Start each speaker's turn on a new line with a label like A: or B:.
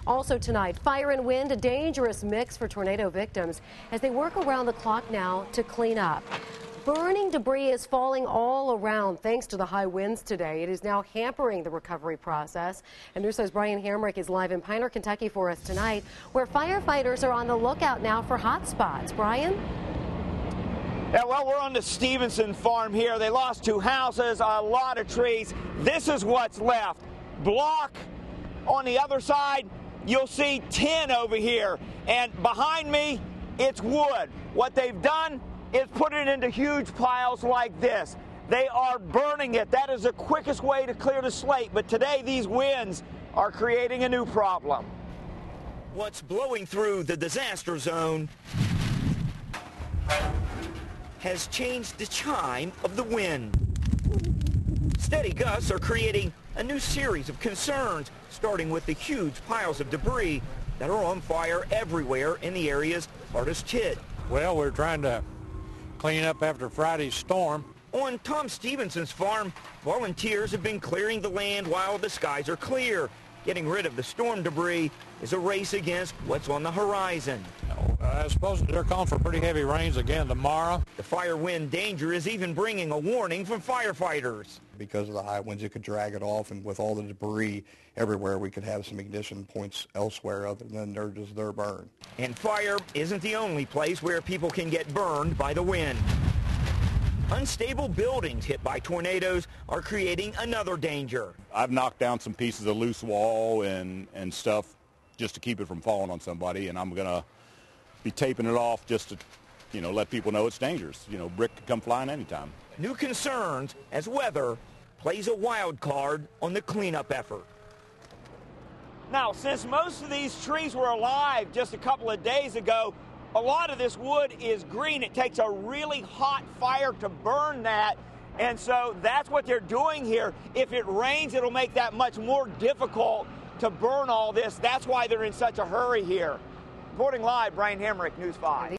A: Also tonight, fire and wind, a dangerous mix for tornado victims as they work around the clock now to clean up. Burning debris is falling all around thanks to the high winds today. It is now hampering the recovery process. And News 5's Brian Hamrick is live in Piner, Kentucky for us tonight, where firefighters are on the lookout now for hot spots. Brian?
B: Yeah, well, we're on the Stevenson farm here. They lost 2 houses, a lot of trees. This is what's left. Block on the other side, you'll see 10 over here. And behind me, it's wood. What they've done is put it into huge piles like this. They are burning it. That is the quickest way to clear the slate. But today, these winds are creating a new problem.
C: What's blowing through the disaster zone has changed the chime of the wind. Steady gusts are creating a new series of concerns, starting with the huge piles of debris that are on fire everywhere in the areas hardest hit.
D: Well, we're trying to clean up after Friday's storm.
C: On Tom Stevenson's farm, volunteers have been clearing the land while the skies are clear. Getting rid of the storm debris is a race against what's on the horizon.
D: I suppose they're calling for pretty heavy rains again tomorrow.
C: The fire wind danger is even bringing a warning from firefighters.
E: Because of the high winds, it could drag it off, and with all the debris everywhere, we could have some ignition points elsewhere other than their burn.
C: And fire isn't the only place where people can get burned by the wind. Unstable buildings hit by tornadoes are creating another danger.
F: I've knocked down some pieces of loose wall and stuff just to keep it from falling on somebody, and I'm going to be taping it off just to, let people know it's dangerous. Brick could come flying anytime.
C: New concerns as weather plays a wild card on the cleanup effort.
B: Now, since most of these trees were alive just a couple of days ago, a lot of this wood is green. It takes a really hot fire to burn that, and so that's what they're doing here. If it rains, it'll make that much more difficult to burn all this. That's why they're in such a hurry here. Reporting live, Brian Hamrick, News 5.